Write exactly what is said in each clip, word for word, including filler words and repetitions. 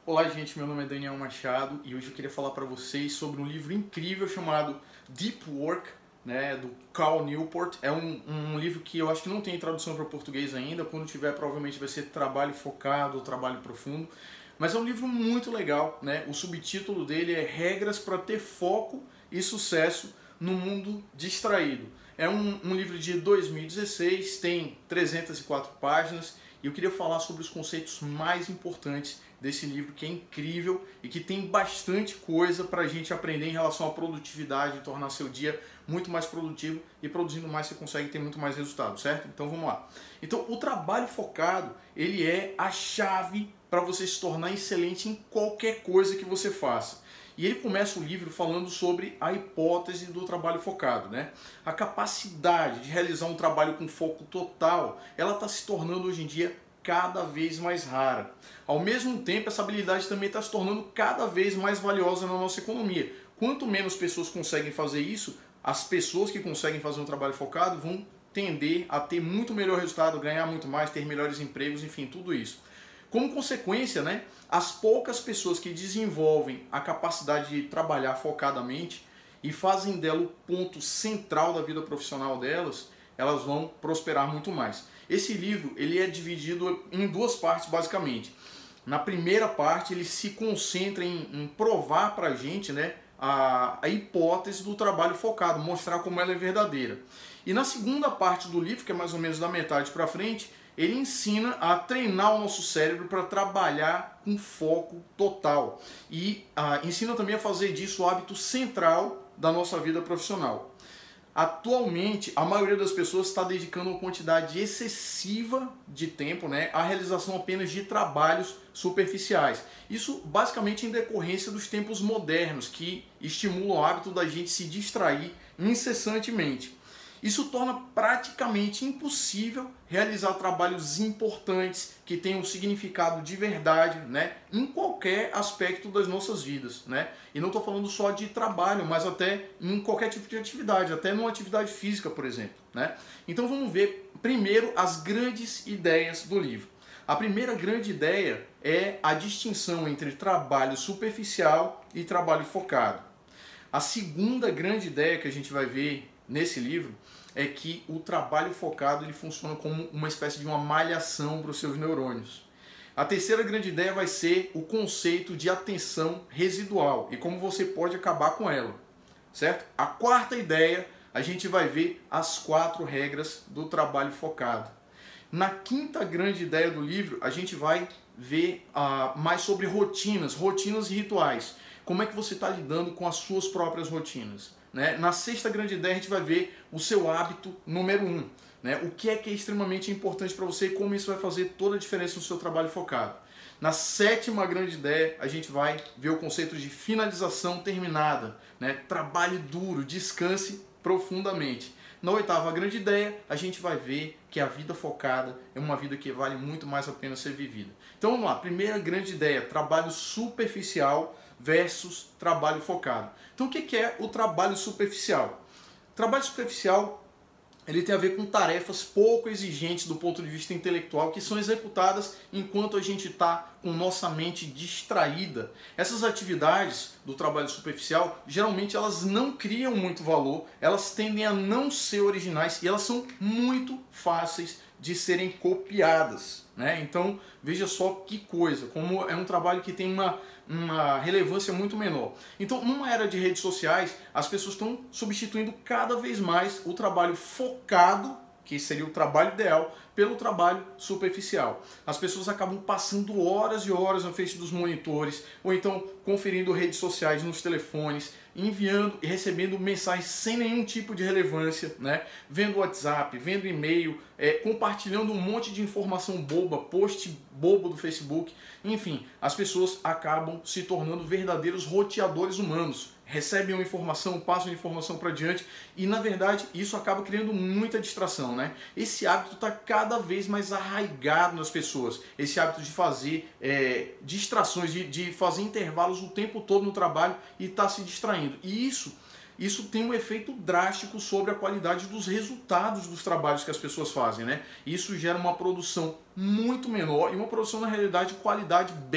Olá, gente, meu nome é Daniel Machado e hoje eu queria falar para vocês sobre um livro incrível chamado Deep Work, né, do Cal Newport. É um, um livro que eu acho que não tem tradução para português ainda. Quando tiver, provavelmente vai ser Trabalho Focado ou Trabalho Profundo. Mas é um livro muito legal, né? O subtítulo dele é Regras para ter foco e sucesso no mundo distraído. É um, um livro de dois mil e dezesseis, tem trezentas e quatro páginas e eu queria falar sobre os conceitos mais importantes desse livro, que é incrível e que tem bastante coisa para a gente aprender em relação à produtividade, tornar seu dia muito mais produtivo, e produzindo mais você consegue ter muito mais resultado, certo? Então vamos lá. Então o trabalho focado, ele é a chave para você se tornar excelente em qualquer coisa que você faça. E ele começa o livro falando sobre a hipótese do trabalho focado, né? A capacidade de realizar um trabalho com foco total, ela está se tornando hoje em dia cada vez mais rara. Ao mesmo tempo, essa habilidade também está se tornando cada vez mais valiosa na nossa economia. Quanto menos pessoas conseguem fazer isso, as pessoas que conseguem fazer um trabalho focado vão tender a ter muito melhor resultado, ganhar muito mais, ter melhores empregos, enfim, tudo isso. Como consequência, né, as poucas pessoas que desenvolvem a capacidade de trabalhar focadamente e fazem dela o ponto central da vida profissional delas, elas vão prosperar muito mais. Esse livro ele é dividido em duas partes, basicamente. Na primeira parte, ele se concentra em, em provar para a gente, né, a, a hipótese do trabalho focado, mostrar como ela é verdadeira. E na segunda parte do livro, que é mais ou menos da metade para frente, ele ensina a treinar o nosso cérebro para trabalhar com foco total. E ah, ensina também a fazer disso o hábito central da nossa vida profissional. Atualmente, a maioria das pessoas está dedicando uma quantidade excessiva de tempo, né, à realização apenas de trabalhos superficiais. Isso basicamente em decorrência dos tempos modernos, que estimulam o hábito da gente se distrair incessantemente. Isso torna praticamente impossível realizar trabalhos importantes que tenham um significado de verdade, né, em qualquer aspecto das nossas vidas, né? E não estou falando só de trabalho, mas até em qualquer tipo de atividade, até numa atividade física, por exemplo, né? Então vamos ver primeiro as grandes ideias do livro. A primeira grande ideia é a distinção entre trabalho superficial e trabalho focado. A segunda grande ideia que a gente vai ver nesse livro é que o trabalho focado ele funciona como uma espécie de uma malhação para os seus neurônios. A terceira grande ideia vai ser o conceito de atenção residual e como você pode acabar com ela, certo? A quarta ideia, a gente vai ver as quatro regras do trabalho focado. Na quinta grande ideia do livro, a gente vai ver uh, mais sobre rotinas, rotinas e rituais. Como é que você está lidando com as suas próprias rotinas? Né? Na sexta grande ideia a gente vai ver o seu hábito número um. Né? O que é que é extremamente importante para você e como isso vai fazer toda a diferença no seu trabalho focado. Na sétima grande ideia a gente vai ver o conceito de finalização terminada. Né? Trabalhe duro, descanse profundamente. Na oitava grande ideia, a gente vai ver que a vida focada é uma vida que vale muito mais a pena ser vivida. Então vamos lá, primeira grande ideia, trabalho superficial versus trabalho focado. Então o que é o trabalho superficial? O trabalho superficial ele tem a ver com tarefas pouco exigentes do ponto de vista intelectual que são executadas enquanto a gente está com nossa mente distraída. Essas atividades do trabalho superficial, geralmente elas não criam muito valor, elas tendem a não ser originais e elas são muito fáceis de serem copiadas, né? Então veja só que coisa, como é um trabalho que tem uma, uma relevância muito menor. Então numa era de redes sociais, as pessoas estão substituindo cada vez mais o trabalho focado, que seria o trabalho ideal, pelo trabalho superficial. As pessoas acabam passando horas e horas na frente dos monitores, ou então conferindo redes sociais nos telefones, enviando e recebendo mensagens sem nenhum tipo de relevância, né? Vendo WhatsApp, vendo e-mail, é, compartilhando um monte de informação boba, post bobo do Facebook. Enfim, as pessoas acabam se tornando verdadeiros roteadores humanos. Recebem uma informação, passam a informação para diante e, na verdade, isso acaba criando muita distração, né? Esse hábito está cada vez mais arraigado nas pessoas. Esse hábito de fazer é, distrações, de, de fazer intervalos o tempo todo no trabalho e estar tá se distraindo. E isso, isso tem um efeito drástico sobre a qualidade dos resultados dos trabalhos que as pessoas fazem, né? Isso gera uma produção muito menor e uma produção, na realidade, de qualidade bem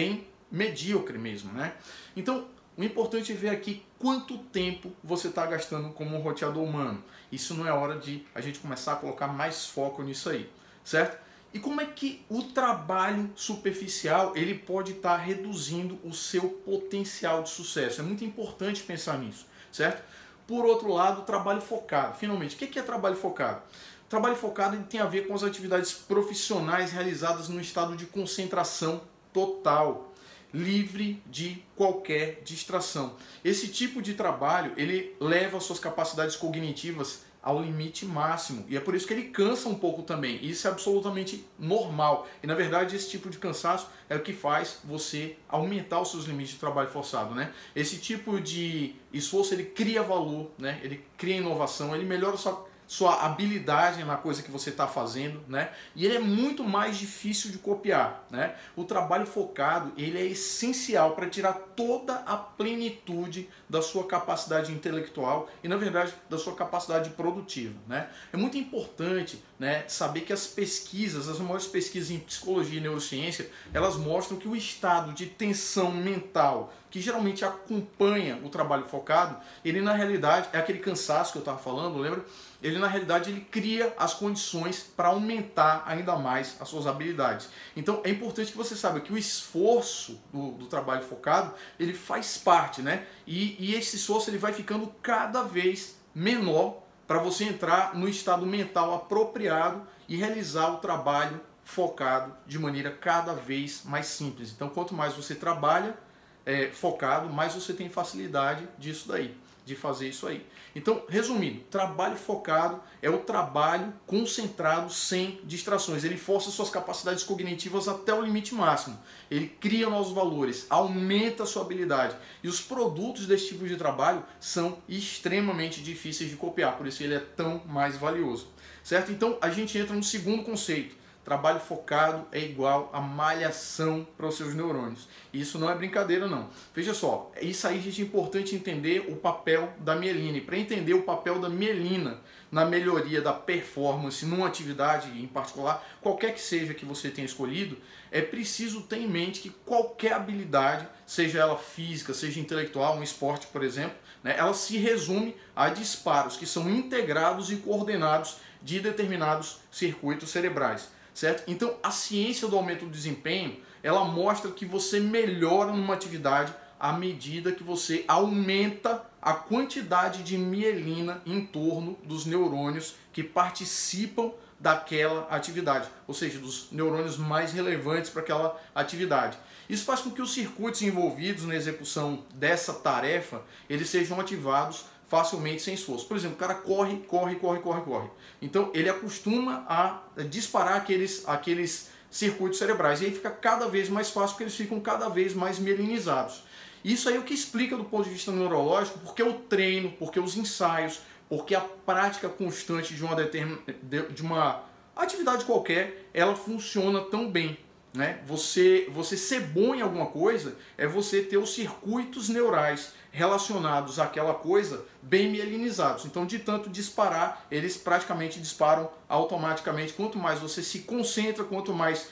medíocre mesmo, né? Então, o importante é ver aqui quanto tempo você está gastando como um roteador humano. Isso não é hora de a gente começar a colocar mais foco nisso aí, certo? E como é que o trabalho superficial ele pode estar reduzindo o seu potencial de sucesso? É muito importante pensar nisso, certo? Por outro lado, o trabalho focado. Finalmente, o que é trabalho focado? O trabalho focado ele tem a ver com as atividades profissionais realizadas num estado de concentração total, livre de qualquer distração. Esse tipo de trabalho ele leva suas capacidades cognitivas ao limite máximo. E é por isso que ele cansa um pouco também. Isso é absolutamente normal. E na verdade esse tipo de cansaço é o que faz você aumentar os seus limites de trabalho forçado, né? Esse tipo de esforço ele cria valor, né? Ele cria inovação, ele melhora a sua sua habilidade na coisa que você está fazendo, né? E ele é muito mais difícil de copiar, né? O trabalho focado, ele é essencial para tirar toda a plenitude da sua capacidade intelectual e, na verdade, da sua capacidade produtiva, né? É muito importante, né, saber que as pesquisas, as maiores pesquisas em psicologia e neurociência, elas mostram que o estado de tensão mental que geralmente acompanha o trabalho focado, ele na realidade é aquele cansaço que eu estava falando, lembra? Ele na realidade ele cria as condições para aumentar ainda mais as suas habilidades. Então é importante que você saiba que o esforço do, do trabalho focado, ele faz parte, né? E, e esse esforço ele vai ficando cada vez menor para você entrar no estado mental apropriado e realizar o trabalho focado de maneira cada vez mais simples. Então quanto mais você trabalha É, focado, mais você tem facilidade disso daí, de fazer isso aí. Então, resumindo, trabalho focado é o trabalho concentrado sem distrações. Ele força suas capacidades cognitivas até o limite máximo. Ele cria novos valores, aumenta a sua habilidade. E os produtos desse tipo de trabalho são extremamente difíceis de copiar, por isso ele é tão mais valioso. Certo? Então, a gente entra no segundo conceito. Trabalho focado é igual a malhação para os seus neurônios. Isso não é brincadeira, não. Veja só, isso aí, gente, é importante entender o papel da mielina. E para entender o papel da mielina na melhoria da performance numa atividade em particular, qualquer que seja que você tenha escolhido, é preciso ter em mente que qualquer habilidade, seja ela física, seja intelectual, um esporte, por exemplo, né, ela se resume a disparos que são integrados e coordenados de determinados circuitos cerebrais. Certo? Então, a ciência do aumento do desempenho, ela mostra que você melhora numa atividade à medida que você aumenta a quantidade de mielina em torno dos neurônios que participam daquela atividade, ou seja, dos neurônios mais relevantes para aquela atividade. Isso faz com que os circuitos envolvidos na execução dessa tarefa, eles sejam ativados facilmente sem esforço. Por exemplo, o cara corre, corre, corre, corre, corre. Então ele acostuma a disparar aqueles, aqueles circuitos cerebrais e aí fica cada vez mais fácil porque eles ficam cada vez mais mielinizados. Isso aí é o que explica do ponto de vista neurológico porque o treino, porque os ensaios, porque a prática constante de uma, determin... de uma atividade qualquer, ela funciona tão bem. Né? Você, você ser bom em alguma coisa é você ter os circuitos neurais relacionados àquela coisa bem mielinizados. Então, de tanto disparar, eles praticamente disparam automaticamente. Quanto mais você se concentra, quanto mais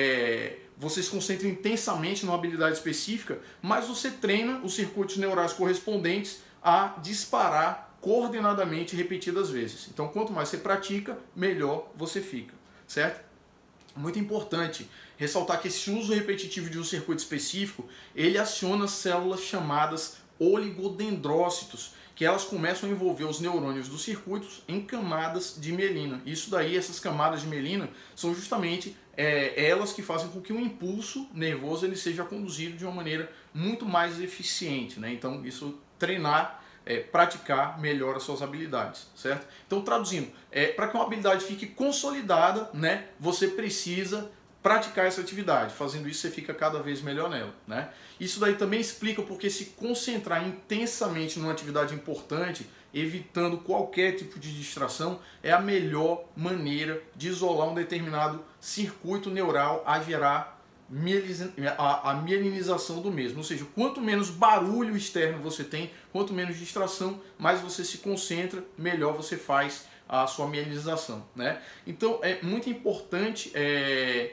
é, você se concentra intensamente numa habilidade específica, mais você treina os circuitos neurais correspondentes a disparar coordenadamente repetidas vezes. Então, quanto mais você pratica, melhor você fica, certo? Muito importante ressaltar que esse uso repetitivo de um circuito específico, ele aciona células chamadas oligodendrócitos, que elas começam a envolver os neurônios dos circuitos em camadas de mielina. Isso daí, essas camadas de mielina, são justamente é, elas que fazem com que o impulso nervoso ele seja conduzido de uma maneira muito mais eficiente, né? Então, isso treinar É, praticar melhora suas habilidades, certo? Então, traduzindo, é, para que uma habilidade fique consolidada, né, você precisa praticar essa atividade. Fazendo isso, você fica cada vez melhor nela, né? Isso daí também explica porque se concentrar intensamente numa atividade importante, evitando qualquer tipo de distração, é a melhor maneira de isolar um determinado circuito neural a gerar a mielinização do mesmo, ou seja, quanto menos barulho externo você tem, quanto menos distração, mais você se concentra, melhor você faz a sua mielinização, né? Então é muito importante é,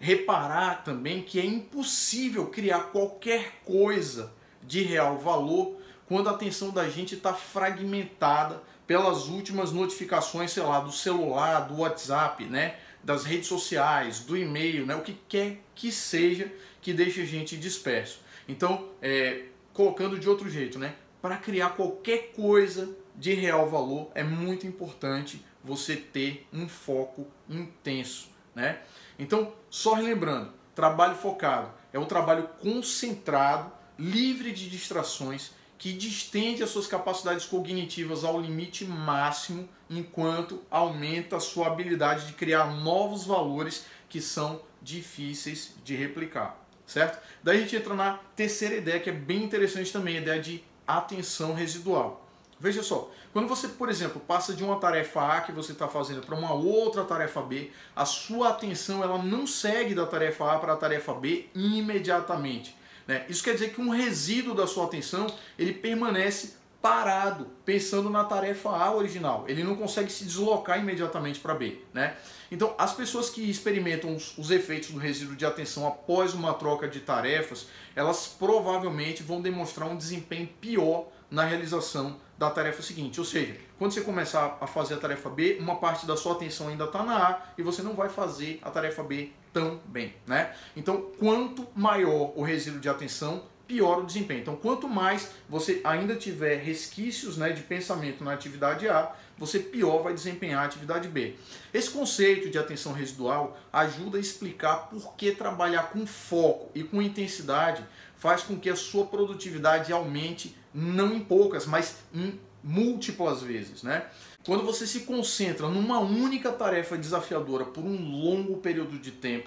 reparar também que é impossível criar qualquer coisa de real valor quando a atenção da gente está fragmentada pelas últimas notificações, sei lá, do celular, do WhatsApp, né, das redes sociais, do e-mail, né, o que quer que seja que deixe a gente disperso. Então, é, colocando de outro jeito, né, para criar qualquer coisa de real valor é muito importante você ter um foco intenso, né? Então, só relembrando, trabalho focado é o trabalho concentrado, livre de distrações, que distende as suas capacidades cognitivas ao limite máximo, enquanto aumenta a sua habilidade de criar novos valores que são difíceis de replicar, certo? Daí a gente entra na terceira ideia, que é bem interessante também, a ideia de atenção residual. Veja só, quando você, por exemplo, passa de uma tarefa A que você está fazendo para uma outra tarefa B, a sua atenção ela não segue da tarefa A para a tarefa B imediatamente, né? Isso quer dizer que um resíduo da sua atenção ele permanece parado, pensando na tarefa A original. Ele não consegue se deslocar imediatamente para B, né? Então, as pessoas que experimentam os, os efeitos do resíduo de atenção após uma troca de tarefas, elas provavelmente vão demonstrar um desempenho pior na realização da tarefa seguinte. Ou seja, quando você começar a fazer a tarefa B, uma parte da sua atenção ainda está na A e você não vai fazer a tarefa B tão bem, né? Então, quanto maior o resíduo de atenção, pior o desempenho. Então, quanto mais você ainda tiver resquícios, né, de pensamento na atividade A, você pior vai desempenhar a atividade B. Esse conceito de atenção residual ajuda a explicar por que trabalhar com foco e com intensidade faz com que a sua produtividade aumente não em poucas, mas em múltiplas vezes, né? Quando você se concentra numa única tarefa desafiadora por um longo período de tempo,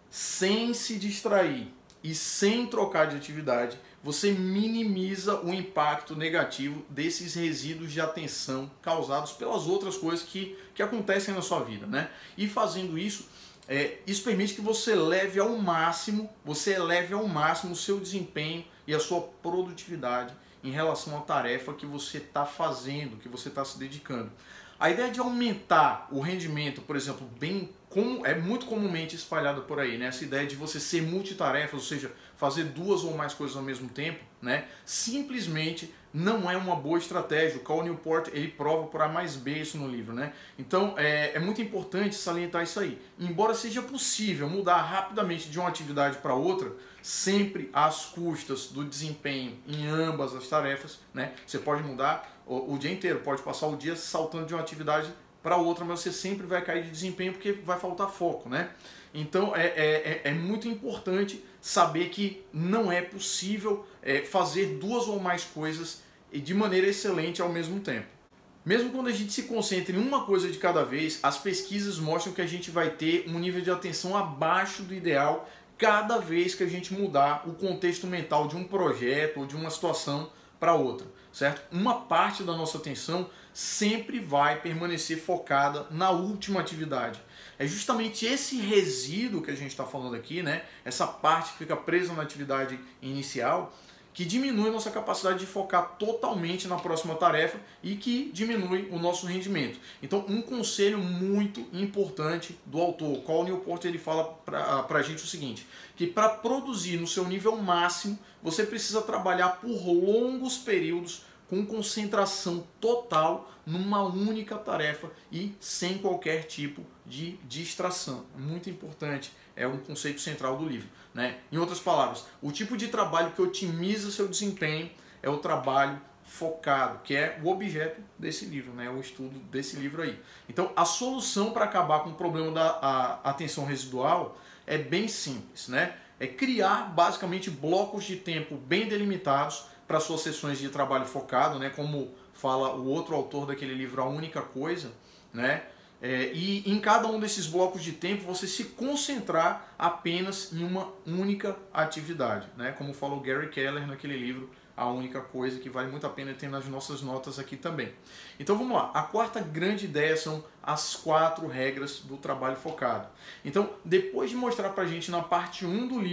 sem se distrair e sem trocar de atividade, você minimiza o impacto negativo desses resíduos de atenção causados pelas outras coisas que, que acontecem na sua vida, né? E fazendo isso, é, isso permite que você leve ao máximo, você eleve ao máximo o seu desempenho e a sua produtividade em relação à tarefa que você está fazendo, que você está se dedicando. A ideia de aumentar o rendimento, por exemplo, bem como é muito comumente espalhada por aí, né? Essa ideia de você ser multitarefas, ou seja, fazer duas ou mais coisas ao mesmo tempo, né? Simplesmente não é uma boa estratégia. O Cal Newport ele prova por A mais B isso no livro, né? Então é, é muito importante salientar isso aí. Embora seja possível mudar rapidamente de uma atividade para outra, sempre às custas do desempenho em ambas as tarefas, né? Você pode mudar o, o dia inteiro, pode passar o dia saltando de uma atividade para outra, mas você sempre vai cair de desempenho porque vai faltar foco, né? Então é, é, é muito importante saber que não é possível é, fazer duas ou mais coisas de maneira excelente ao mesmo tempo. Mesmo quando a gente se concentra em uma coisa de cada vez, as pesquisas mostram que a gente vai ter um nível de atenção abaixo do ideal cada vez que a gente mudar o contexto mental de um projeto ou de uma situação para outra, certo? Uma parte da nossa atenção sempre vai permanecer focada na última atividade. É justamente esse resíduo que a gente está falando aqui, né? Essa parte que fica presa na atividade inicial, que diminui a nossa capacidade de focar totalmente na próxima tarefa e que diminui o nosso rendimento. Então, um conselho muito importante do autor, o Cal Newport, ele fala para a gente o seguinte, que para produzir no seu nível máximo, você precisa trabalhar por longos períodos com concentração total numa única tarefa e sem qualquer tipo de distração. Muito importante, é um conceito central do livro, né? Em outras palavras, o tipo de trabalho que otimiza seu desempenho é o trabalho focado, que é o objeto desse livro, né? O estudo desse livro aí. Então, a solução para acabar com o problema da a, atenção residual é bem simples, né? É criar basicamente blocos de tempo bem delimitados para suas sessões de trabalho focado, né? Como fala o outro autor daquele livro, A Única Coisa, né? É, e em cada um desses blocos de tempo você se concentrar apenas em uma única atividade, né? Como fala o Gary Keller naquele livro, A Única Coisa, que vale muito a pena ter nas nossas notas aqui também. Então vamos lá, a quarta grande ideia são as quatro regras do trabalho focado. Então, depois de mostrar pra gente na parte um do livro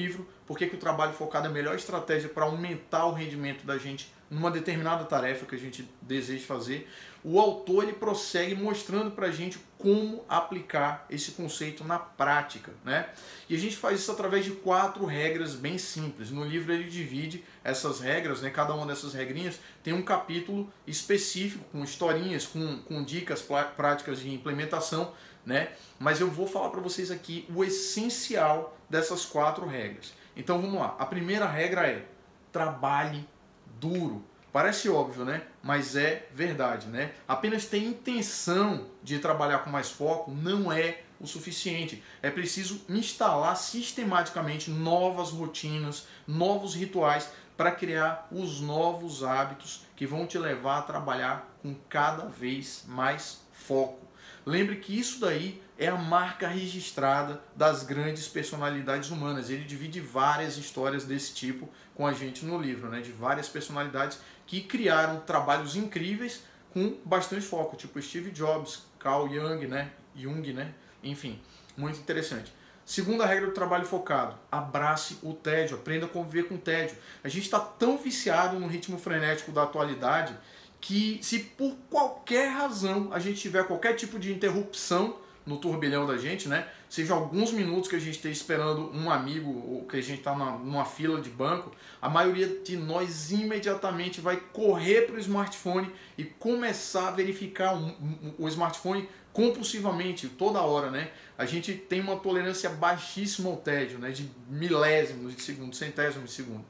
por que que o trabalho focado é a melhor estratégia para aumentar o rendimento da gente numa determinada tarefa que a gente deseja fazer. O autor ele prossegue mostrando para a gente como aplicar esse conceito na prática, né? E a gente faz isso através de quatro regras bem simples. No livro ele divide essas regras, né? Cada uma dessas regrinhas tem um capítulo específico com historinhas, com, com dicas práticas de implementação, né? Mas eu vou falar para vocês aqui o essencial dessas quatro regras. Então vamos lá. A primeira regra é: trabalhe duro. Parece óbvio, né? Mas é verdade, né? Apenas ter intenção de trabalhar com mais foco não é o suficiente. É preciso instalar sistematicamente novas rotinas, novos rituais para criar os novos hábitos que vão te levar a trabalhar com cada vez mais foco. Lembre que isso daí é a marca registrada das grandes personalidades humanas. Ele divide várias histórias desse tipo com a gente no livro, né? De várias personalidades que criaram trabalhos incríveis com bastante foco, tipo Steve Jobs, Carl Jung, né? Jung, né? Enfim, muito interessante. Segunda regra do trabalho focado: abrace o tédio, aprenda a conviver com o tédio. A gente está tão viciado no ritmo frenético da atualidade que, se por qualquer razão a gente tiver qualquer tipo de interrupção no turbilhão da gente, né? Seja alguns minutos que a gente esteja esperando um amigo ou que a gente está numa fila de banco, a maioria de nós imediatamente vai correr para o smartphone e começar a verificar o, o, o smartphone compulsivamente, toda hora, né? A gente tem uma tolerância baixíssima ao tédio, né? De milésimos de segundo, centésimos de segundo.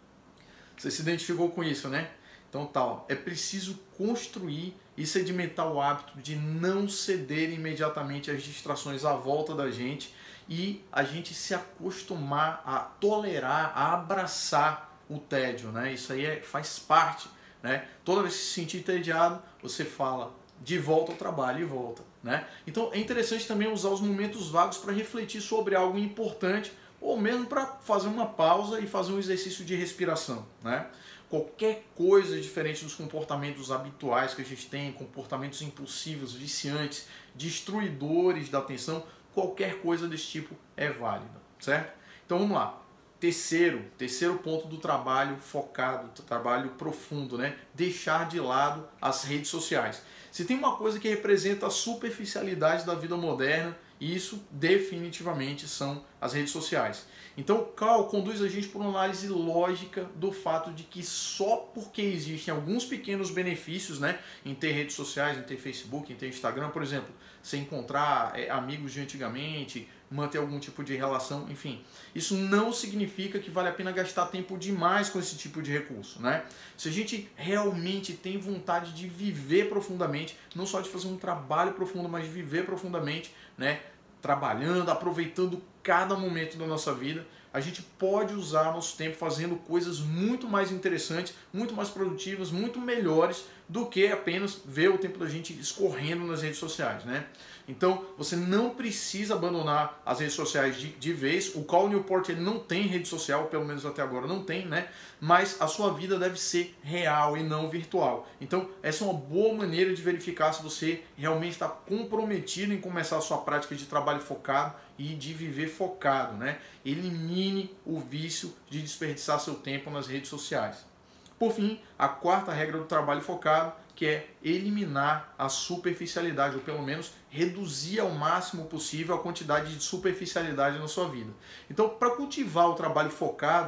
Você se identificou com isso, né? Então tal, é preciso construir e sedimentar o hábito de não ceder imediatamente às distrações à volta da gente e a gente se acostumar a tolerar, a abraçar o tédio, né? Isso aí é, faz parte, né? Toda vez que se sentir entediado, você fala de volta ao trabalho e volta, né? Então é interessante também usar os momentos vagos para refletir sobre algo importante ou mesmo para fazer uma pausa e fazer um exercício de respiração, né? Qualquer coisa diferente dos comportamentos habituais que a gente tem, comportamentos impulsivos, viciantes, destruidores da atenção, qualquer coisa desse tipo é válida, certo? Então vamos lá. Terceiro, terceiro ponto do trabalho focado, do trabalho profundo, né? Deixar de lado as redes sociais. Se tem uma coisa que representa a superficialidade da vida moderna, isso definitivamente são as redes sociais. Então o Cal conduz a gente por uma análise lógica do fato de que só porque existem alguns pequenos benefícios, né, em ter redes sociais, em ter Facebook, em ter Instagram, por exemplo, você encontrar é, amigos de antigamente, manter algum tipo de relação, enfim. Isso não significa que vale a pena gastar tempo demais com esse tipo de recurso, né? Se a gente realmente tem vontade de viver profundamente, não só de fazer um trabalho profundo, mas de viver profundamente, né? Trabalhando, aproveitando cada momento da nossa vida, a gente pode usar nosso tempo fazendo coisas muito mais interessantes, muito mais produtivas, muito melhores do que apenas ver o tempo da gente escorrendo nas redes sociais, né? Então, você não precisa abandonar as redes sociais de, de vez. O Cal Newport ele não tem rede social, pelo menos até agora não tem, né? Mas a sua vida deve ser real e não virtual. Então, essa é uma boa maneira de verificar se você realmente está comprometido em começar a sua prática de trabalho focado e de viver focado, né? Elimine o vício de desperdiçar seu tempo nas redes sociais. Por fim, a quarta regra do trabalho focado, que é eliminar a superficialidade, ou pelo menos reduzir ao máximo possível a quantidade de superficialidade na sua vida. Então, para cultivar o trabalho focado,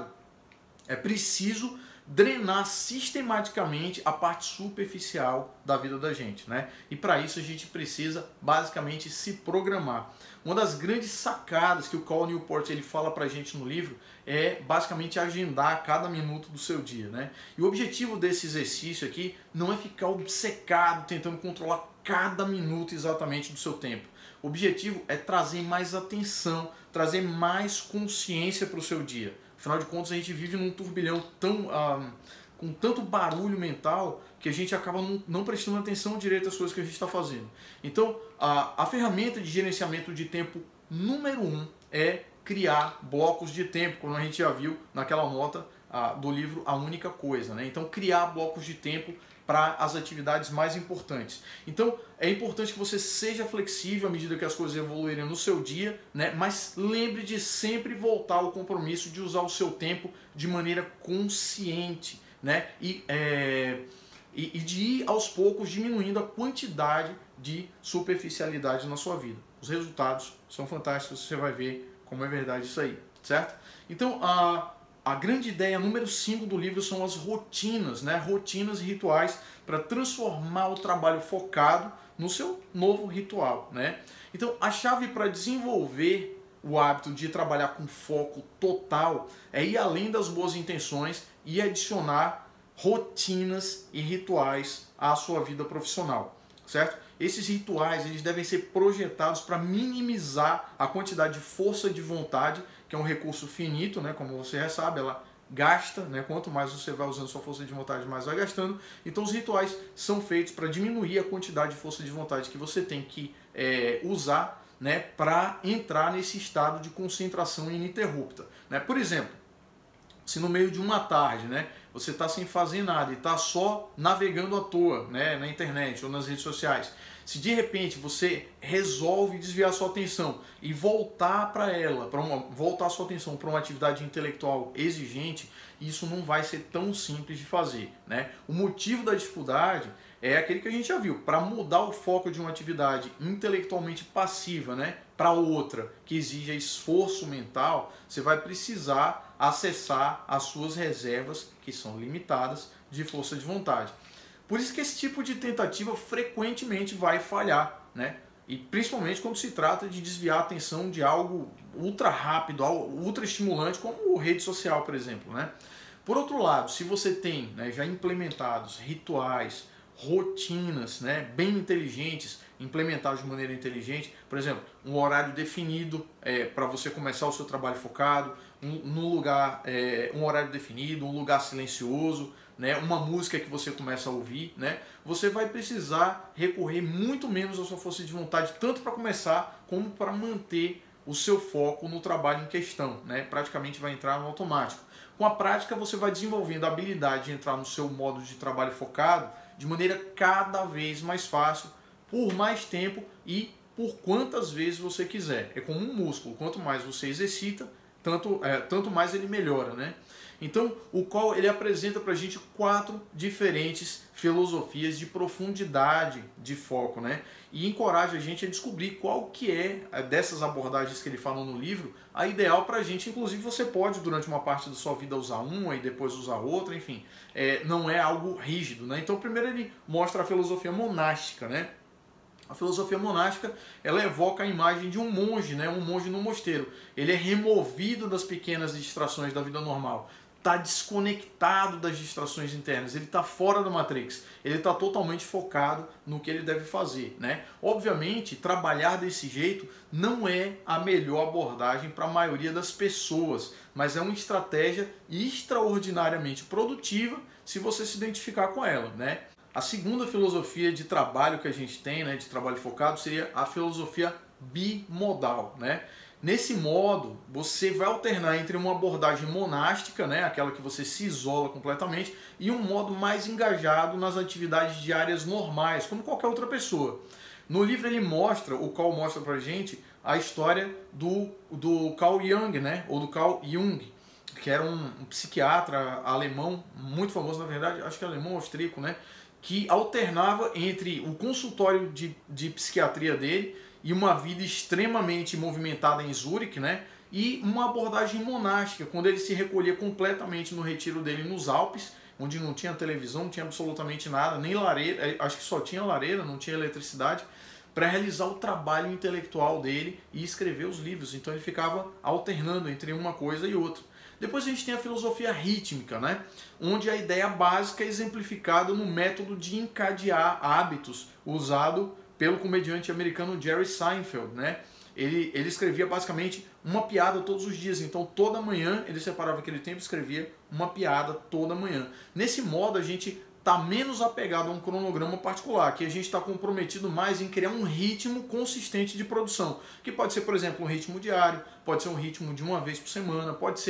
é preciso drenar sistematicamente a parte superficial da vida da gente, né? E para isso a gente precisa basicamente se programar. Uma das grandes sacadas que o Cal Newport ele fala pra gente no livro é basicamente agendar cada minuto do seu dia, né? E o objetivo desse exercício aqui não é ficar obcecado tentando controlar cada minuto exatamente do seu tempo. O objetivo é trazer mais atenção, trazer mais consciência para o seu dia. Afinal de contas, a gente vive num turbilhão tão, ah, com tanto barulho mental que a gente acaba não, não prestando atenção direito às coisas que a gente está fazendo. Então, a, a ferramenta de gerenciamento de tempo número um é criar blocos de tempo, como a gente já viu naquela nota ah, do livro A Única Coisa, né? Então, criar blocos de tempo para as atividades mais importantes. Então, é importante que você seja flexível à medida que as coisas evoluírem no seu dia, né? Mas lembre de sempre voltar ao compromisso de usar o seu tempo de maneira consciente, né? E, é, e, e de ir aos poucos diminuindo a quantidade de superficialidade na sua vida. Os resultados são fantásticos, você vai ver como é verdade isso aí, certo? Então, a... A grande ideia número cinco do livro são as rotinas, né? Rotinas e rituais para transformar o trabalho focado no seu novo ritual, né? Então, a chave para desenvolver o hábito de trabalhar com foco total é ir além das boas intenções e adicionar rotinas e rituais à sua vida profissional, certo? Esses rituais eles devem ser projetados para minimizar a quantidade de força de vontade, que é um recurso finito, né? Como você já sabe, ela gasta, né? Quanto mais você vai usando sua força de vontade, mais vai gastando. Então os rituais são feitos para diminuir a quantidade de força de vontade que você tem que é, usar, né? Para entrar nesse estado de concentração ininterrupta, né? Por exemplo, se no meio de uma tarde, né, você está sem fazer nada e está só navegando à toa, né, na internet ou nas redes sociais, se de repente você resolve desviar sua atenção e voltar para ela, para uma, voltar sua atenção para uma atividade intelectual exigente, isso não vai ser tão simples de fazer, né? O motivo da dificuldade é aquele que a gente já viu. Para mudar o foco de uma atividade intelectualmente passiva, né, para outra que exija esforço mental, você vai precisar acessar as suas reservas, que são limitadas, de força de vontade. Por isso que esse tipo de tentativa frequentemente vai falhar, né? E principalmente quando se trata de desviar a atenção de algo ultra rápido, ultra estimulante, como rede social, por exemplo, né? Por outro lado, se você tem, né, já implementados rituais, rotinas, né, bem inteligentes, implementados de maneira inteligente, por exemplo, um horário definido é, para você começar o seu trabalho focado, um, num lugar, é, um horário definido, um lugar silencioso, né, uma música que você começa a ouvir, né, você vai precisar recorrer muito menos à sua força de vontade, tanto para começar como para manter o seu foco no trabalho em questão, né, praticamente vai entrar no automático. Com a prática você vai desenvolvendo a habilidade de entrar no seu modo de trabalho focado de maneira cada vez mais fácil, por mais tempo e por quantas vezes você quiser. É como um músculo, quanto mais você exercita, tanto, é, tanto mais ele melhora, né? Então, o qual ele apresenta para a gente quatro diferentes filosofias de profundidade de foco, né? E encoraja a gente a descobrir qual que é, dessas abordagens que ele fala no livro, a ideal para a gente. Inclusive, você pode, durante uma parte da sua vida, usar uma e depois usar outra, enfim. É, não é algo rígido, né? Então, primeiro ele mostra a filosofia monástica, né? A filosofia monástica, ela evoca a imagem de um monge, né? Um monge no mosteiro. Ele é removido das pequenas distrações da vida normal. Está desconectado das distrações internas, ele está fora da Matrix, ele está totalmente focado no que ele deve fazer, né? Obviamente, trabalhar desse jeito não é a melhor abordagem para a maioria das pessoas, mas é uma estratégia extraordinariamente produtiva se você se identificar com ela, né? A segunda filosofia de trabalho que a gente tem, né, de trabalho focado, seria a filosofia bimodal, né? Nesse modo, você vai alternar entre uma abordagem monástica, né, aquela que você se isola completamente, e um modo mais engajado nas atividades diárias normais, como qualquer outra pessoa. No livro ele mostra, o Carl mostra pra gente, a história do, do Carl Jung, né, ou do Carl Jung, que era um, um psiquiatra alemão, muito famoso na verdade, acho que é alemão austríaco, né, que alternava entre o consultório de, de psiquiatria dele e uma vida extremamente movimentada em Zurique, né? E uma abordagem monástica, quando ele se recolhia completamente no retiro dele nos Alpes, onde não tinha televisão, não tinha absolutamente nada, nem lareira, acho que só tinha lareira, não tinha eletricidade, para realizar o trabalho intelectual dele e escrever os livros. Então ele ficava alternando entre uma coisa e outra. Depois a gente tem a filosofia rítmica, né? Onde a ideia básica é exemplificada no método de encadear hábitos usado pelo comediante americano Jerry Seinfeld, né? Ele, ele escrevia basicamente uma piada todos os dias, então toda manhã ele separava aquele tempo e escrevia uma piada toda manhã. Nesse modo a gente está menos apegado a um cronograma particular, que a gente está comprometido mais em criar um ritmo consistente de produção, que pode ser, por exemplo, um ritmo diário, pode ser um ritmo de uma vez por semana, pode ser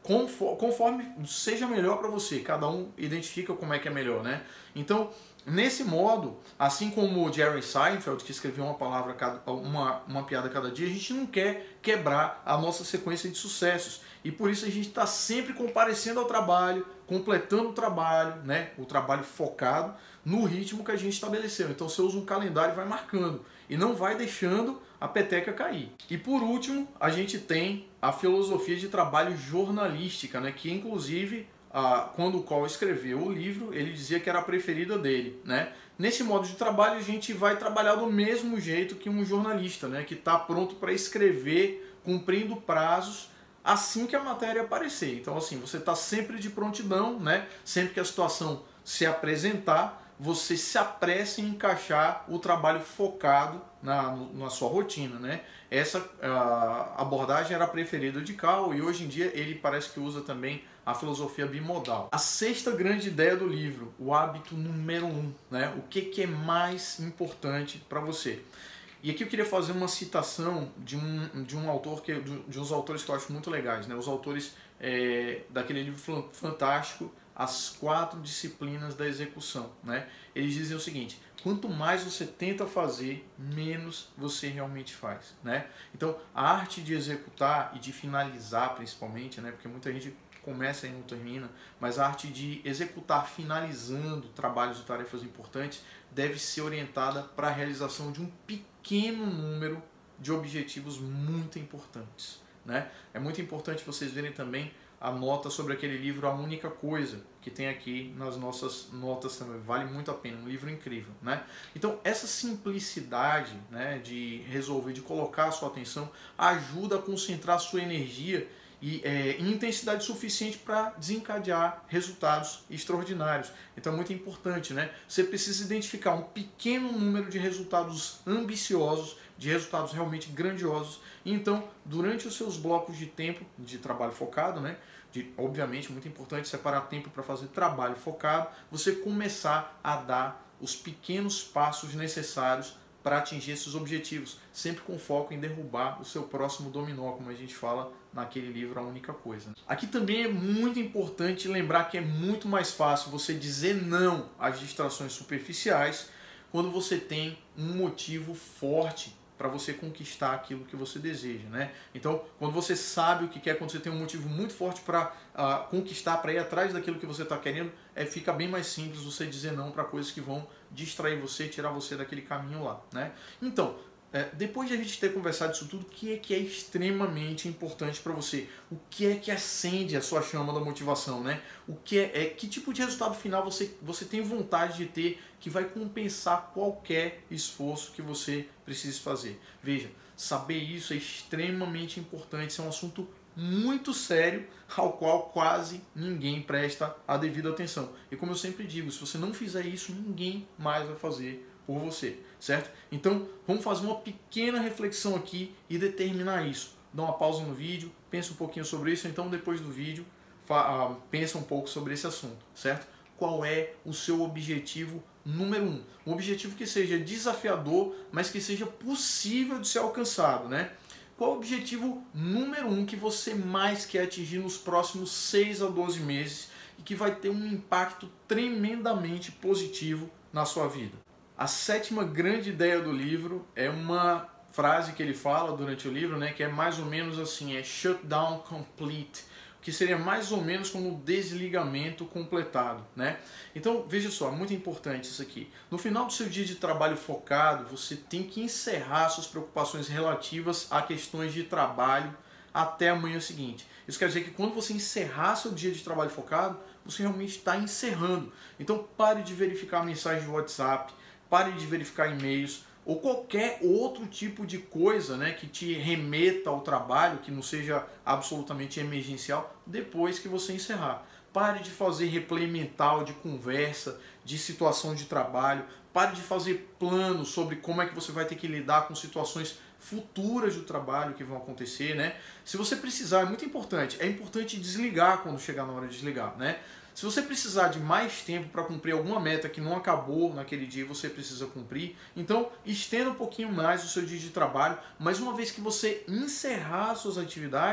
conforme seja melhor para você. Cada um identifica como é que é melhor, né? Então, nesse modo, assim como o Jerry Seinfeld, que escreveu uma palavra, cada, uma, uma piada cada dia, a gente não quer quebrar a nossa sequência de sucessos. E por isso a gente está sempre comparecendo ao trabalho, completando o trabalho, né? O trabalho focado no ritmo que a gente estabeleceu. Então você usa um calendário e vai marcando. E não vai deixando a peteca cair. E por último, a gente tem a filosofia de trabalho jornalística, né? Que inclusive, ah, quando o Cole escreveu o livro, ele dizia que era a preferida dele, né? Nesse modo de trabalho, a gente vai trabalhar do mesmo jeito que um jornalista, né? Que está pronto para escrever, cumprindo prazos, assim que a matéria aparecer. Então, assim, você está sempre de prontidão, né? Sempre que a situação se apresentar, você se apressa em encaixar o trabalho focado na, na sua rotina, né? Essa a, abordagem era a preferida de Cal e hoje em dia ele parece que usa também a filosofia bimodal. A sexta grande ideia do livro, o hábito número um, né? O que, que é mais importante para você? E aqui eu queria fazer uma citação de um, de um autor, que, de uns autores que eu acho muito legais, né? Os autores é, daquele livro fantástico, As Quatro Disciplinas da Execução, né? Eles dizem o seguinte: quanto mais você tenta fazer, menos você realmente faz, né? Então, a arte de executar e de finalizar, principalmente, né? Porque muita gente começa e não termina, mas a arte de executar finalizando trabalhos e tarefas importantes deve ser orientada para a realização de um pequeno número de objetivos muito importantes, né? É muito importante vocês verem também a nota sobre aquele livro A Única Coisa, que tem aqui nas nossas notas também. Vale muito a pena, um livro incrível, né? Então, essa simplicidade, né, de resolver, de colocar a sua atenção, ajuda a concentrar a sua energia e é, em intensidade suficiente para desencadear resultados extraordinários. Então é muito importante, né? Você precisa identificar um pequeno número de resultados ambiciosos, de resultados realmente grandiosos. E então, durante os seus blocos de tempo de trabalho focado, né? De, obviamente, muito importante separar tempo para fazer trabalho focado, você começar a dar os pequenos passos necessários para atingir esses objetivos, sempre com foco em derrubar o seu próximo dominó, como a gente fala naquele livro A Única Coisa. Aqui também é muito importante lembrar que é muito mais fácil você dizer não às distrações superficiais quando você tem um motivo forte para você conquistar aquilo que você deseja, né? Então, quando você sabe o que quer, quando você tem um motivo muito forte para uh, conquistar, para ir atrás daquilo que você está querendo, é, fica bem mais simples você dizer não para coisas que vão distrair você, tirar você daquele caminho lá, né? Então, é, depois de a gente ter conversado isso tudo, o que é que é extremamente importante para você? O que é que acende a sua chama da motivação, né? O que é, é que tipo de resultado final você, você tem vontade de ter que vai compensar qualquer esforço que você precise fazer? Veja, saber isso é extremamente importante, isso é um assunto muito sério ao qual quase ninguém presta a devida atenção. E como eu sempre digo, se você não fizer isso, ninguém mais vai fazer por você, certo? Então, vamos fazer uma pequena reflexão aqui e determinar isso. Dá uma pausa no vídeo, pensa um pouquinho sobre isso, então depois do vídeo, pensa um pouco sobre esse assunto, certo? Qual é o seu objetivo número um? Um objetivo que seja desafiador, mas que seja possível de ser alcançado, né? Qual é o objetivo número um que você mais quer atingir nos próximos seis a doze meses e que vai ter um impacto tremendamente positivo na sua vida? A sétima grande ideia do livro é uma frase que ele fala durante o livro, né, que é mais ou menos assim, é shutdown complete, que seria mais ou menos como um desligamento completado, né? Então, veja só, muito importante isso aqui. No final do seu dia de trabalho focado, você tem que encerrar suas preocupações relativas a questões de trabalho até a manhã seguinte. Isso quer dizer que quando você encerrar seu dia de trabalho focado, você realmente está encerrando. Então, pare de verificar mensagem de WhatsApp, pare de verificar e-mails ou qualquer outro tipo de coisa, né, que te remeta ao trabalho, que não seja absolutamente emergencial, depois que você encerrar. Pare de fazer replay mental de conversa, de situação de trabalho. Pare de fazer planos sobre como é que você vai ter que lidar com situações futuras do trabalho que vão acontecer, né? Se você precisar, é muito importante, é importante desligar quando chegar na hora de desligar, né? Se você precisar de mais tempo para cumprir alguma meta que não acabou naquele dia, você precisa cumprir, então estenda um pouquinho mais o seu dia de trabalho, mas uma vez que você encerrar suas atividades,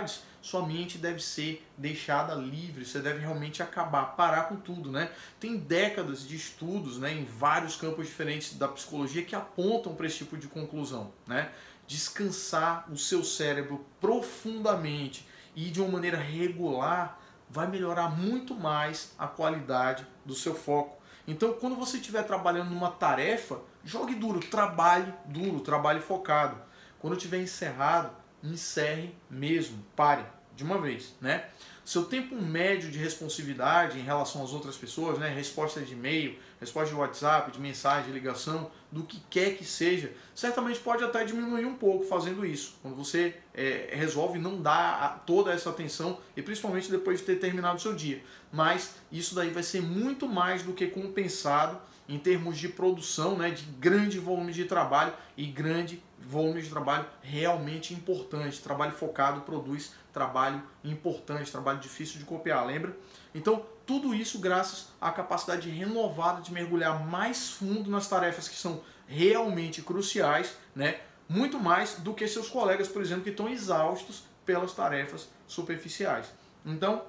sua mente deve ser deixada livre, você deve realmente acabar, parar com tudo, né? Tem décadas de estudos, né, em vários campos diferentes da psicologia que apontam para esse tipo de conclusão, né? Descansar o seu cérebro profundamente e de uma maneira regular vai melhorar muito mais a qualidade do seu foco. Então, quando você estiver trabalhando numa tarefa, jogue duro, trabalhe duro, trabalhe focado. Quando tiver encerrado, encerre mesmo, pare de uma vez, né? Seu tempo médio de responsividade em relação às outras pessoas, né? Resposta de e-mail, resposta de WhatsApp, de mensagem, de ligação, do que quer que seja, certamente pode até diminuir um pouco fazendo isso. Quando você é, resolve não dar toda essa atenção, e principalmente depois de ter terminado o seu dia. Mas isso daí vai ser muito mais do que compensado em termos de produção, né, de grande volume de trabalho, e grande volume de trabalho realmente importante. Trabalho focado produz trabalho importante, trabalho difícil de copiar, lembra? Então, tudo isso graças à capacidade renovada de mergulhar mais fundo nas tarefas que são realmente cruciais, né? Muito mais do que seus colegas, por exemplo, que estão exaustos pelas tarefas superficiais. Então,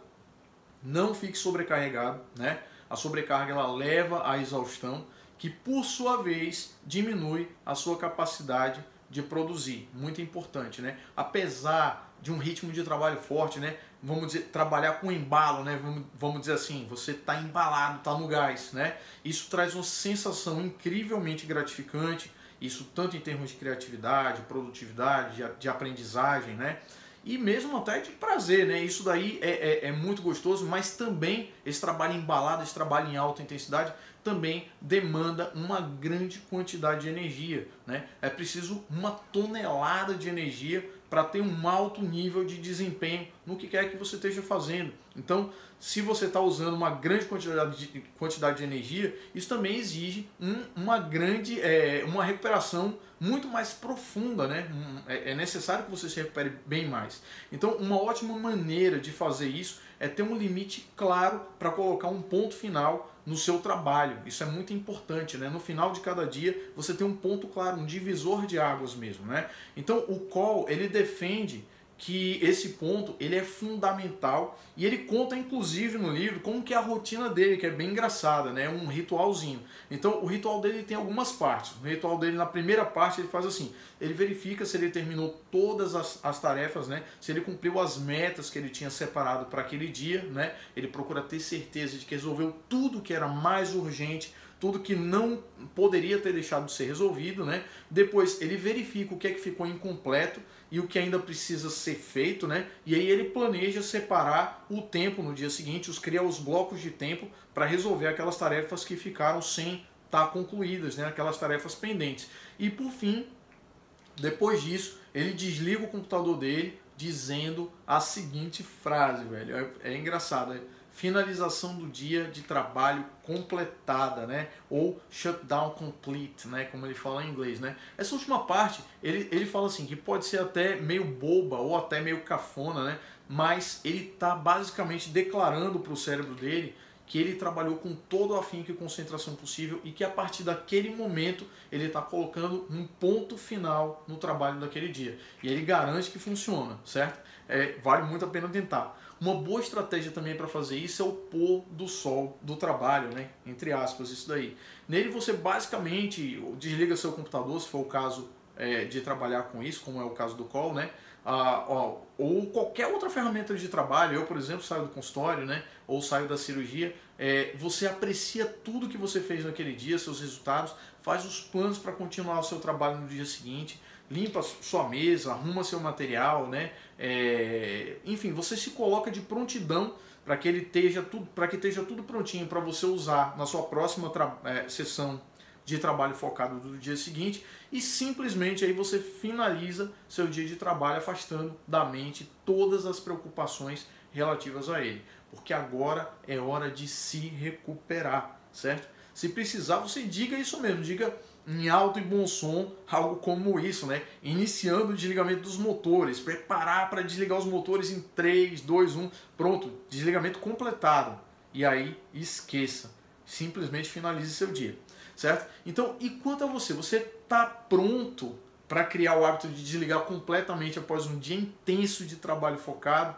não fique sobrecarregado, né? A sobrecarga ela leva à exaustão, que por sua vez diminui a sua capacidade de produzir. Muito importante, né? Apesar de um ritmo de trabalho forte, né? Vamos dizer, trabalhar com embalo, né? Vamos, vamos dizer assim, você está embalado, está no gás, né? Isso traz uma sensação incrivelmente gratificante, isso tanto em termos de criatividade, produtividade, de, de aprendizagem, né? E mesmo até de prazer, né? Isso daí é, é, é muito gostoso, mas também esse trabalho embalado, esse trabalho em alta intensidade, também demanda uma grande quantidade de energia, né? É preciso uma tonelada de energia para ter um alto nível de desempenho no que quer que você esteja fazendo. Então, se você está usando uma grande quantidade de, quantidade de energia, isso também exige um, uma grande, é, uma recuperação muito mais profunda, né? É, é necessário que você se recupere bem mais. Então, uma ótima maneira de fazer isso é ter um limite claro para colocar um ponto final no seu trabalho. Isso é muito importante, né? No final de cada dia você tem um ponto claro, um divisor de águas mesmo, né? Então o Cole, ele defende que esse ponto ele é fundamental e ele conta inclusive no livro como que é a rotina dele, que é bem engraçada, né? Um ritualzinho. Então o ritual dele tem algumas partes. O ritual dele, na primeira parte, ele faz assim, ele verifica se ele terminou todas as, as tarefas, né? Se ele cumpriu as metas que ele tinha separado para aquele dia, né? Ele procura ter certeza de que resolveu tudo que era mais urgente, tudo que não poderia ter deixado de ser resolvido, né? Depois ele verifica o que é que ficou incompleto e o que ainda precisa ser feito, né? E aí ele planeja separar o tempo no dia seguinte, os cria os blocos de tempo para resolver aquelas tarefas que ficaram sem estar concluídas, né? Aquelas tarefas pendentes. E por fim, depois disso, ele desliga o computador dele dizendo a seguinte frase, velho. É, é engraçado, é finalização do dia de trabalho completada, né? Ou shutdown complete, né? Como ele fala em inglês, né? Essa última parte, ele, ele fala assim, que pode ser até meio boba ou até meio cafona, né? Mas ele está basicamente declarando para o cérebro dele que ele trabalhou com todo o afinco e concentração possível e que a partir daquele momento ele está colocando um ponto final no trabalho daquele dia. E ele garante que funciona, certo? É, vale muito a pena tentar. Uma boa estratégia também para fazer isso é o pôr do sol do trabalho, né? Entre aspas, isso daí. Nele você basicamente desliga seu computador, se for o caso é, de trabalhar com isso, como é o caso do Cole, né? Ah, ó, ou qualquer outra ferramenta de trabalho. Eu, por exemplo, saio do consultório, né? Ou saio da cirurgia. É, você aprecia tudo que você fez naquele dia, seus resultados, faz os planos para continuar o seu trabalho no dia seguinte, limpa sua mesa, arruma seu material, né? É, enfim, você se coloca de prontidão para que ele esteja tudo, para que esteja tudo prontinho para você usar na sua próxima é, sessão de trabalho focado do dia seguinte, e simplesmente aí você finaliza seu dia de trabalho afastando da mente todas as preocupações relativas a ele, porque agora é hora de se recuperar, certo? Se precisar, você diga isso mesmo, diga em alto e bom som algo como isso, né? Iniciando o desligamento dos motores, preparar para desligar os motores em três, dois, um, pronto, desligamento completado. E aí esqueça, simplesmente finalize seu dia, certo? Então, e quanto a você, você está pronto para criar o hábito de desligar completamente após um dia intenso de trabalho focado?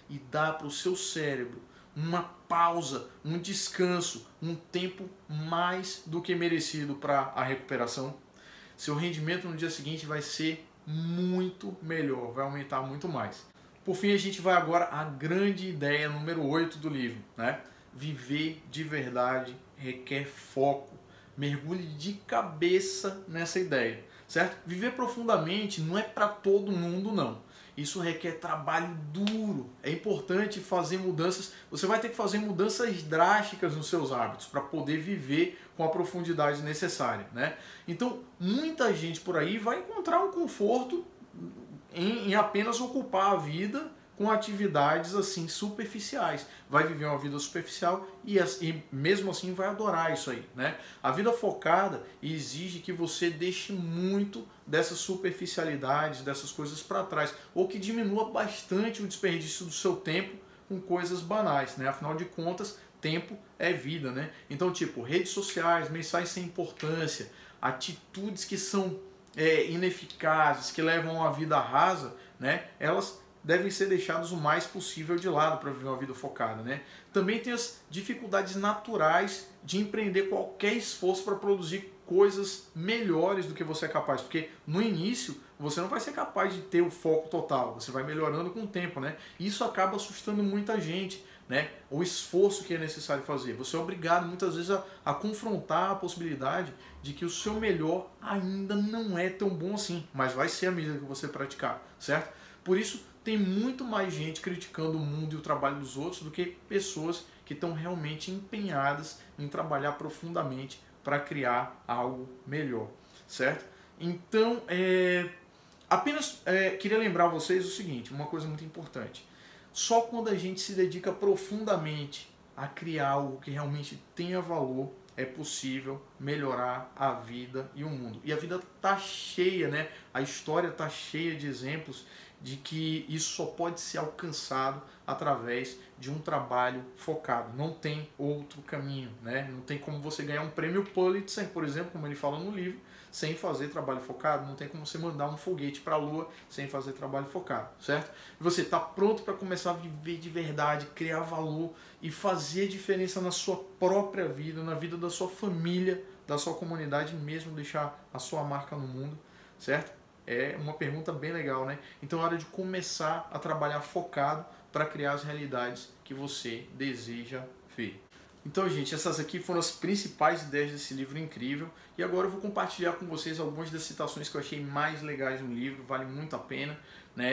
e dá para o seu cérebro uma pausa, um descanso, um tempo mais do que merecido para a recuperação, seu rendimento no dia seguinte vai ser muito melhor, vai aumentar muito mais. Por fim, a gente vai agora à grande ideia número oito do livro, né? Viver de verdade requer foco. Mergulhe de cabeça nessa ideia, certo? Viver profundamente não é para todo mundo, não. Isso requer trabalho duro. É importante fazer mudanças. Você vai ter que fazer mudanças drásticas nos seus hábitos para poder viver com a profundidade necessária, né? Então, muita gente por aí vai encontrar um conforto em, em apenas ocupar a vida com atividades assim superficiais. Vai viver uma vida superficial e, e mesmo assim vai adorar isso aí, né? A vida focada exige que você deixe muito dessas superficialidades, dessas coisas para trás, ou que diminua bastante o desperdício do seu tempo com coisas banais, né? Afinal de contas, tempo é vida, né? Então, tipo, redes sociais, mensagens sem importância, atitudes que são é, ineficazes, que levam a vida rasa, né? Elas devem ser deixados o mais possível de lado para viver uma vida focada, né? Também tem as dificuldades naturais de empreender qualquer esforço para produzir coisas melhores do que você é capaz, porque no início você não vai ser capaz de ter o foco total, você vai melhorando com o tempo, né? Isso acaba assustando muita gente, né? O esforço que é necessário fazer. Você é obrigado muitas vezes a, a confrontar a possibilidade de que o seu melhor ainda não é tão bom assim, mas vai ser à medida que você praticar, certo? Por isso tem muito mais gente criticando o mundo e o trabalho dos outros do que pessoas que estão realmente empenhadas em trabalhar profundamente para criar algo melhor, certo? Então, é, apenas é, queria lembrar vocês o seguinte, uma coisa muito importante. Só quando a gente se dedica profundamente a criar algo que realmente tenha valor, é possível melhorar a vida e o mundo. E a vida tá cheia, né? A história tá cheia de exemplos de que isso só pode ser alcançado através de um trabalho focado. Não tem outro caminho, né? Não tem como você ganhar um prêmio Pulitzer, por exemplo, como ele fala no livro, sem fazer trabalho focado. Não tem como você mandar um foguete para a Lua sem fazer trabalho focado, certo? Você está pronto para começar a viver de verdade, criar valor e fazer diferença na sua própria vida, na vida da sua família, da sua comunidade, mesmo deixar a sua marca no mundo, certo? É uma pergunta bem legal, né? Então é hora de começar a trabalhar focado para criar as realidades que você deseja ver. Então, gente, essas aqui foram as principais ideias desse livro incrível. E agora eu vou compartilhar com vocês algumas das citações que eu achei mais legais no livro, vale muito a pena, né?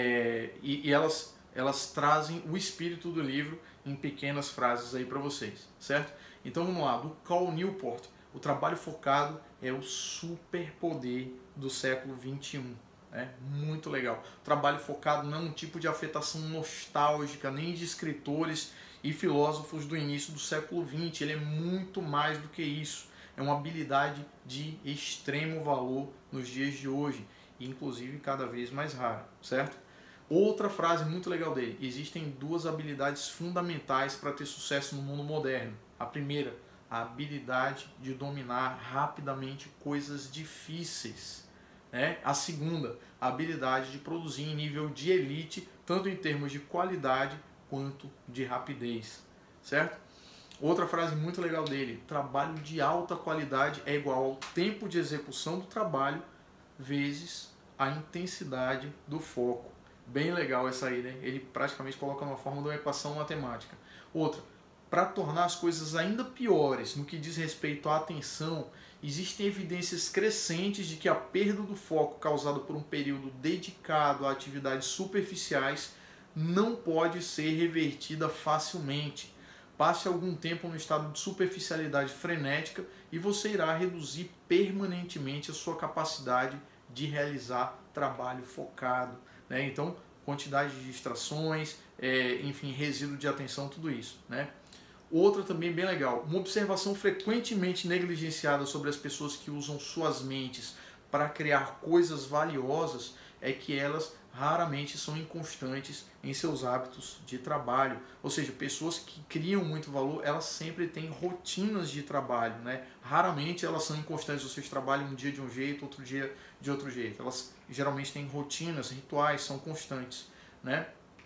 É, e, e elas, elas trazem o espírito do livro em pequenas frases aí para vocês, certo? Então vamos lá, do Cal Newport. O trabalho focado é o superpoder do século vinte e um. É muito legal. O trabalho focado não é um tipo de afetação nostálgica, nem de escritores e filósofos do início do século vinte. Ele é muito mais do que isso. É uma habilidade de extremo valor nos dias de hoje, e inclusive cada vez mais rara, certo? Outra frase muito legal dele: existem duas habilidades fundamentais para ter sucesso no mundo moderno. A primeira, a habilidade de dominar rapidamente coisas difíceis. Né? A segunda, a habilidade de produzir em nível de elite, tanto em termos de qualidade quanto de rapidez. Certo? Outra frase muito legal dele: trabalho de alta qualidade é igual ao tempo de execução do trabalho vezes a intensidade do foco. Bem legal essa aí, né? Ele praticamente coloca uma forma de uma equação matemática. Outra, para tornar as coisas ainda piores no que diz respeito à atenção, existem evidências crescentes de que a perda do foco causada por um período dedicado a atividades superficiais não pode ser revertida facilmente. Passe algum tempo no estado de superficialidade frenética e você irá reduzir permanentemente a sua capacidade de realizar trabalho focado, né? Então, quantidade de distrações, é, enfim, resíduo de atenção, tudo isso, né? Outra também bem legal, uma observação frequentemente negligenciada sobre as pessoas que usam suas mentes para criar coisas valiosas é que elas raramente são inconstantes em seus hábitos de trabalho. Ou seja, pessoas que criam muito valor, elas sempre têm rotinas de trabalho, né? Raramente elas são inconstantes, vocês trabalham um dia de um jeito, outro dia de outro jeito. Elas geralmente têm rotinas, rituais, são constantes, né?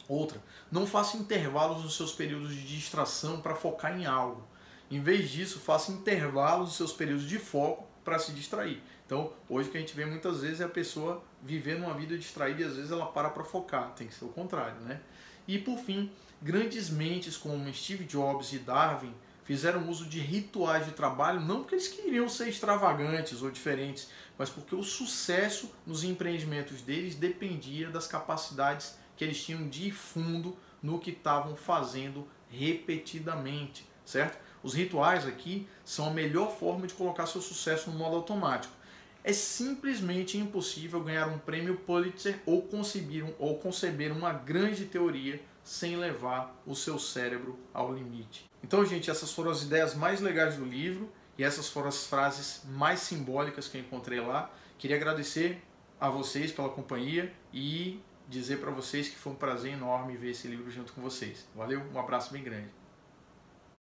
Outra, não faça intervalos nos seus períodos de distração para focar em algo. Em vez disso, faça intervalos nos seus períodos de foco para se distrair. Então, hoje o que a gente vê muitas vezes é a pessoa vivendo uma vida distraída e às vezes ela para para focar. Tem que ser o contrário, né? E por fim, grandes mentes como Steve Jobs e Darwin fizeram uso de rituais de trabalho não porque eles queriam ser extravagantes ou diferentes, mas porque o sucesso nos empreendimentos deles dependia das capacidades que eles tinham de ir fundo no que estavam fazendo repetidamente, certo? Os rituais aqui são a melhor forma de colocar seu sucesso no modo automático. É simplesmente impossível ganhar um prêmio Pulitzer ou conceber, ou conceber uma grande teoria sem levar o seu cérebro ao limite. Então, gente, essas foram as ideias mais legais do livro e essas foram as frases mais simbólicas que eu encontrei lá. Queria agradecer a vocês pela companhia e dizer para vocês que foi um prazer enorme ver esse livro junto com vocês. Valeu, um abraço bem grande.